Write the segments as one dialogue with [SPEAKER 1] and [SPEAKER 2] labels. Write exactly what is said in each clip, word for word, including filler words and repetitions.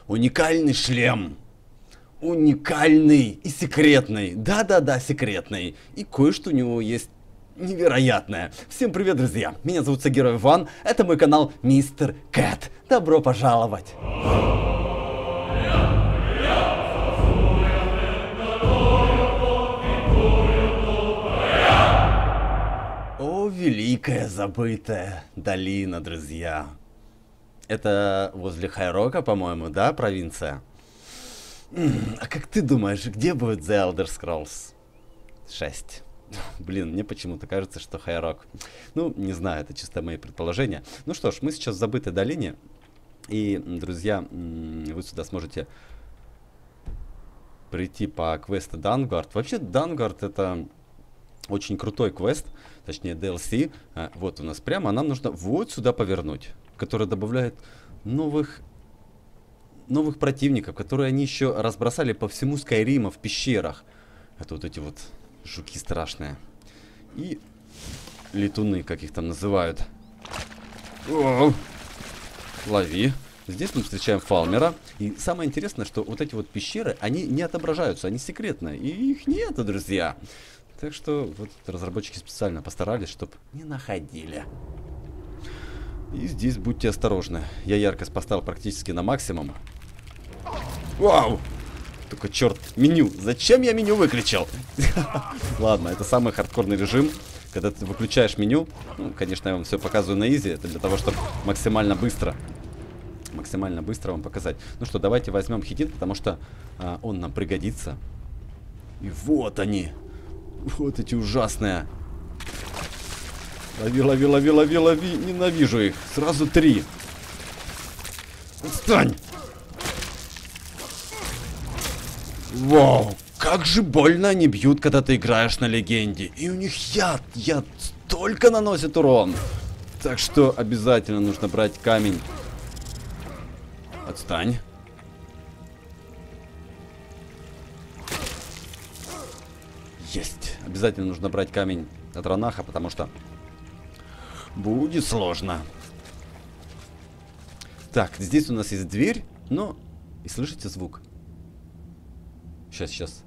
[SPEAKER 1] Уникальный шлем. Уникальный и секретный. Да-да-да, секретный. И кое-что у него есть невероятное. Всем привет, друзья. Меня зовут Сагиров Иван. Это мой канал Мистер Кэт. Добро пожаловать. О, великая забытая долина, друзья. Это возле Хайрока, по-моему, да, провинция? А как ты думаешь, где будет The Elder Scrolls шесть? Блин, мне почему-то кажется, что Хайрок. Ну, не знаю, это чисто мои предположения. Ну что ж, мы сейчас в забытой долине. И, друзья, вы сюда сможете прийти по квесту Дангард. Вообще, Дангард это очень крутой квест, точнее ди эл си. Вот у нас прямо, а нам нужно вот сюда повернуть, который добавляет новых... новых противников, которые они еще разбросали по всему Скайрима в пещерах. Это вот эти вот жуки страшные. И летуны, как их там называют. О, лови. Здесь мы встречаем Фалмера. И самое интересное, что вот эти вот пещеры, они не отображаются, они секретные. И их нету, друзья. Так что вот разработчики специально постарались, чтобы не находили. И здесь будьте осторожны. Я яркость поставил практически на максимум. Вау! Только черт, меню. Зачем я меню выключил? Ладно, это самый хардкорный режим. Когда ты выключаешь меню. Ну, конечно, я вам все показываю на изи. Это для того, чтобы максимально быстро. Максимально быстро вам показать. Ну что, давайте возьмем хитин, потому что а, он нам пригодится. И вот они. Вот эти ужасные. Лови, лови, лови, лови, лови. Ненавижу их. Сразу три. Отстань! Вау! Как же больно они бьют, когда ты играешь на легенде. И у них яд. Яд столько наносит урон. Так что обязательно нужно брать камень. Отстань. Есть. Обязательно нужно брать камень от Ранаха, потому что будет сложно. Так, здесь у нас есть дверь, но... И слышите звук? Сейчас, сейчас.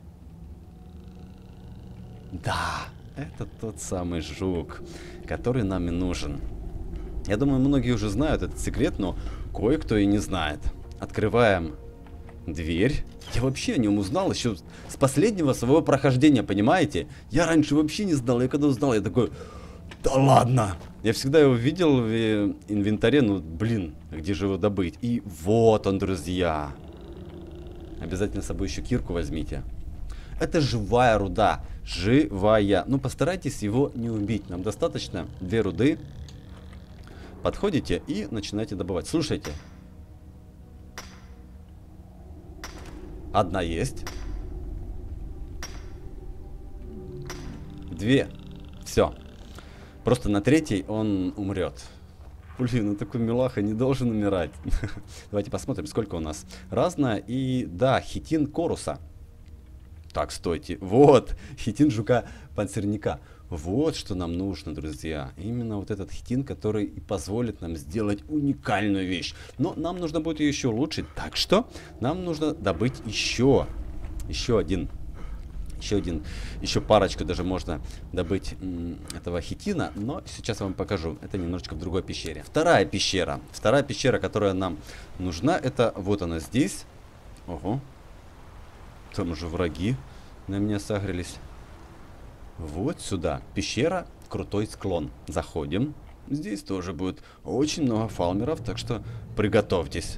[SPEAKER 1] Да, это тот самый жук, который нам и нужен. Я думаю, многие уже знают этот секрет, но кое-кто и не знает. Открываем дверь. Я вообще о нем узнал еще с последнего своего прохождения, понимаете? Я раньше вообще не знал. Я когда узнал, я такой... Да ладно! Я всегда его видел в инвентаре, ну, блин, где же его добыть? И вот он, друзья. Обязательно с собой еще кирку возьмите. Это живая руда. Живая. Ну, постарайтесь его не убить. Нам достаточно две руды. Подходите и начинаете добывать. Слушайте. Одна есть. Две. Все. Просто на третьей он умрет. Блин, ну такой милаха не должен умирать. Давайте посмотрим, сколько у нас. Разное. И да, хитин коруса. Так, стойте. Вот, хитин жука-панцирника. Вот что нам нужно, друзья. Именно вот этот хитин, который и позволит нам сделать уникальную вещь. Но нам нужно будет ее еще улучшить. Так что нам нужно добыть еще. Еще один. Еще один, еще парочку даже можно добыть этого хитина, но сейчас я вам покажу. Это немножечко в другой пещере. Вторая пещера. Вторая пещера, которая нам нужна, это вот она здесь. Ого. Там уже враги на меня сагрились. Вот сюда. Пещера, крутой склон. Заходим. Здесь тоже будет очень много фалмеров, так что приготовьтесь.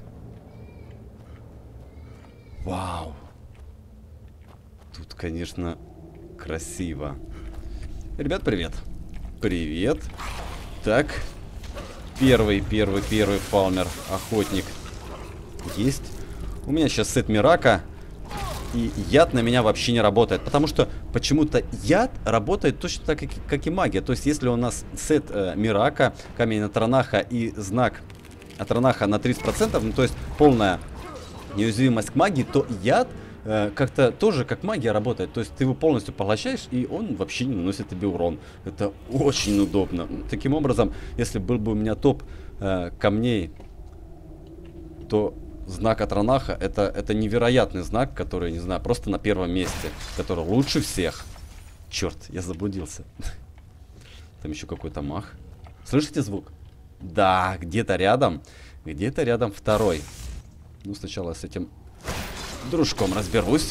[SPEAKER 1] Вау. Тут, конечно, красиво. Ребят, привет. Привет. Так. Первый, первый, первый фалмер, охотник. Есть. У меня сейчас сет Мирака. И яд на меня вообще не работает. Потому что почему-то яд работает точно так, как, как и магия. То есть, если у нас сет э, Мирака, камень от Ранаха и знак от Ранаха на тридцать процентов, ну то есть полная неуязвимость к магии, то яд как-то тоже как магия работает. То есть ты его полностью поглощаешь, и он вообще не наносит тебе урон. Это очень удобно. Таким образом, если был бы у меня топ э, камней, то знак Атронаха, это, это невероятный знак, который, не знаю, просто на первом месте, который лучше всех. Черт, я заблудился. Там еще какой-то мах. Слышите звук? Да, где-то рядом, где-то рядом второй. Ну, сначала с этим дружком разберусь.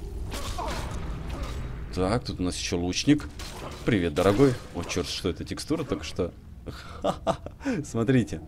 [SPEAKER 1] Так, тут у нас еще лучник. Привет, дорогой. О, черт, что это, текстура только что? Смотрите.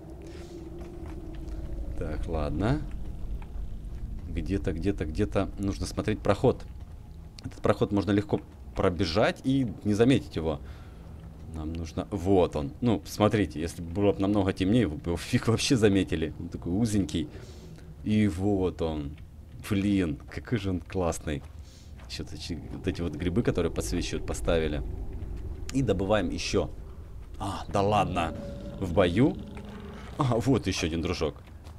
[SPEAKER 1] Так, ладно. Где-то, где-то, где-то нужно смотреть проход. Этот проход можно легко пробежать и не заметить его. Нам нужно... Вот он. Ну, смотрите, если бы было бы намного темнее, вы бы его фиг вообще заметили. Он такой узенький. И вот он. Блин, какой же он классный. Еще вот эти вот грибы, которые подсвечивают, поставили. И добываем еще. А, да ладно. В бою. А, вот еще один дружок.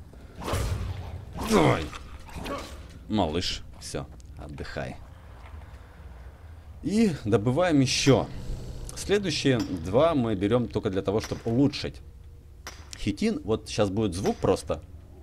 [SPEAKER 1] Ой. Малыш, все, отдыхай. И добываем еще. Следующие два мы берем только для того, чтобы улучшить. Хитин, вот сейчас будет звук просто.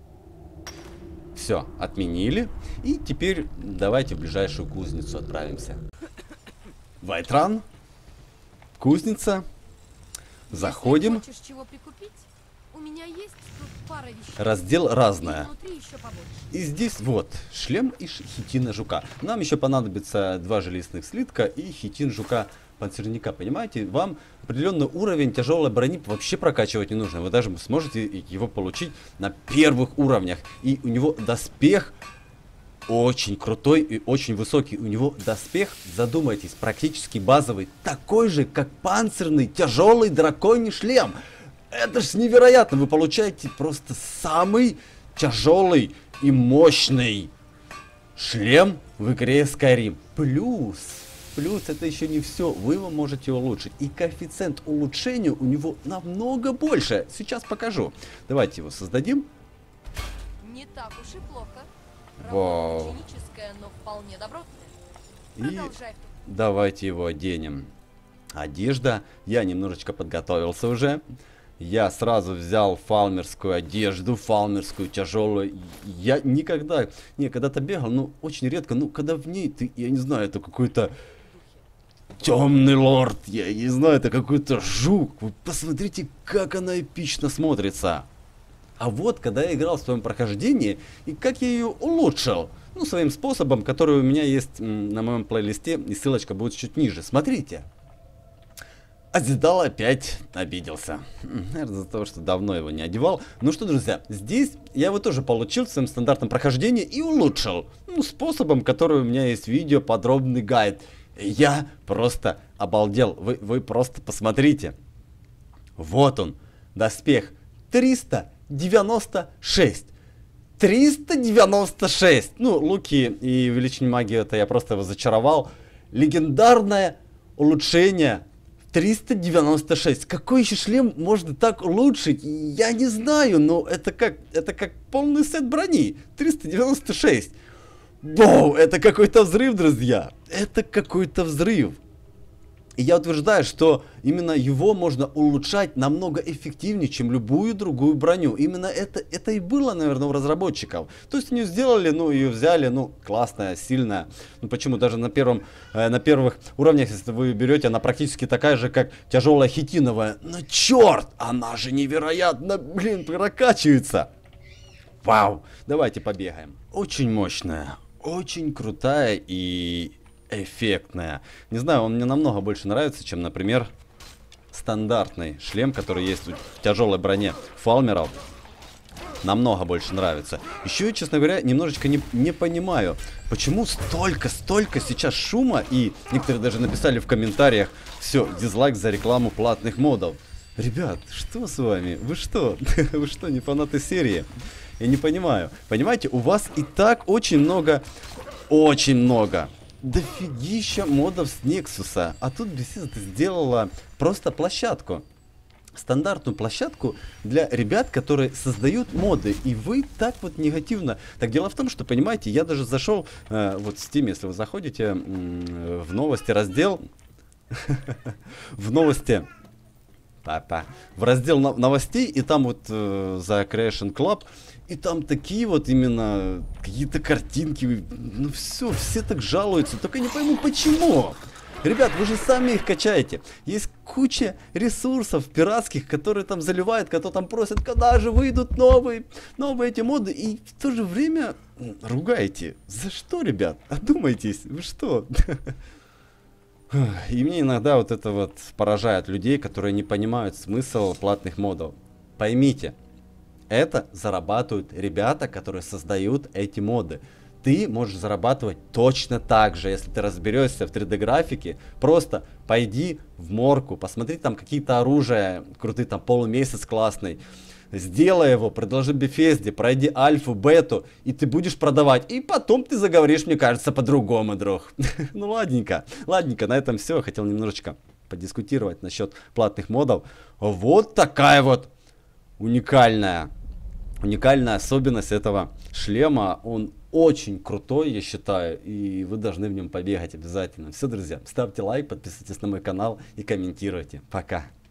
[SPEAKER 1] Все, отменили. И теперь давайте в ближайшую кузницу отправимся. Вайтран. Кузница. Заходим.
[SPEAKER 2] Хочешь чего прикупить? У меня есть тут пара вещей.
[SPEAKER 1] Раздел разное.
[SPEAKER 2] Еще
[SPEAKER 1] и здесь вот шлем и хитина жука. Нам еще понадобится два жилистных слитка и хитин жука панцирника. Понимаете, вам определенный уровень тяжелой брони вообще прокачивать не нужно. Вы даже сможете его получить на первых уровнях. И у него доспех очень крутой и очень высокий. У него доспех, задумайтесь, практически базовый, такой же, как панцирный тяжелый драконий шлем. Это ж невероятно! Вы получаете просто самый тяжелый и мощный шлем в игре Skyrim. Плюс, плюс это еще не все. Вы его можете улучшить. И коэффициент улучшения у него намного больше. Сейчас покажу. Давайте его создадим.
[SPEAKER 2] Не так уж и плохо.
[SPEAKER 1] Вау.
[SPEAKER 2] Работа ученическая, но вполне добротная.
[SPEAKER 1] И
[SPEAKER 2] Продолжай.
[SPEAKER 1] давайте его оденем. Одежда. Я немножечко подготовился уже. Я сразу взял фалмерскую одежду, фалмерскую тяжелую. Я никогда, не, когда-то бегал, ну, очень редко, ну, когда в ней ты, я не знаю, это какой-то темный лорд, я не знаю, это какой-то жук. Вы посмотрите, как она эпично смотрится. А вот, когда я играл в своем прохождении, и как я ее улучшил, ну, своим способом, который у меня есть на моем плейлисте, и ссылочка будет чуть ниже. Смотрите. Азидал опять обиделся. Наверное, за то, что давно его не одевал. Ну что, друзья, здесь я его тоже получил в своем стандартном прохождении и улучшил. Ну, способом, который у меня есть видео, подробный гайд. Я просто обалдел. Вы, вы просто посмотрите. Вот он, доспех триста девяносто шесть. триста девяносто шесть. Ну, луки и увеличение магии, это я просто его зачаровал. Легендарное улучшение. триста девяносто шесть. Какой еще шлем можно так улучшить? Я не знаю, но это как, это как полный сет брони. триста девяносто шесть. Воу, это какой-то взрыв, друзья. Это какой-то взрыв. И я утверждаю, что именно его можно улучшать намного эффективнее, чем любую другую броню. Именно это, это и было, наверное, у разработчиков. То есть они сделали, ну, ее взяли, ну, классная, сильная. Ну, почему? Даже на, первом, э, на первых уровнях, если вы ее берете, она практически такая же, как тяжелая хитиновая. Но черт, она же невероятно, блин, прокачивается. Вау, давайте побегаем. Очень мощная, очень крутая и... эффектная. Не знаю, он мне намного больше нравится, чем, например, стандартный шлем, который есть в тяжелой броне фалмеров. Намного больше нравится. Еще, честно говоря, немножечко не, не понимаю, почему столько, столько сейчас шума, и некоторые даже написали в комментариях: все, дизлайк за рекламу платных модов. Ребят, что с вами? Вы что? Вы что, не фанаты серии? Я не понимаю. Понимаете, у вас и так очень много, очень много дофигища модов с Нексуса. А тут Bethesda сделала просто площадку. Стандартную площадку для ребят, которые создают моды. И вы так вот негативно... Так дело в том, что, понимаете, я даже зашел э, вот в Steam, если вы заходите э, в новости раздел... В новости... Папа. В раздел новостей, и там вот э, за Creation Club, И там такие вот именно какие-то картинки. Ну все, все так жалуются. Только не пойму почему. Ребят, вы же сами их качаете. Есть куча ресурсов пиратских, которые там заливают, которые там просят, когда же выйдут новые, новые эти моды. И в то же время ругаете. За что, ребят? Одумайтесь. Вы что? И мне иногда вот это вот поражает людей, которые не понимают смысл платных модов. Поймите, это зарабатывают ребята, которые создают эти моды. Ты можешь зарабатывать точно так же, если ты разберешься в три дэ графике. Просто пойди в морку, посмотри там какие-то оружия, крутые, там полумесяц классный. Сделай его, предложи Bethesda, пройди альфу, бету, и ты будешь продавать. И потом ты заговоришь, мне кажется, по-другому, друг. Ну ладненько, ладненько, на этом все. Хотел немножечко подискутировать насчет платных модов. Вот такая вот уникальная, уникальная особенность этого шлема. Он очень крутой, я считаю, и вы должны в нем побегать обязательно. Все, друзья, ставьте лайк, подписывайтесь на мой канал и комментируйте. Пока.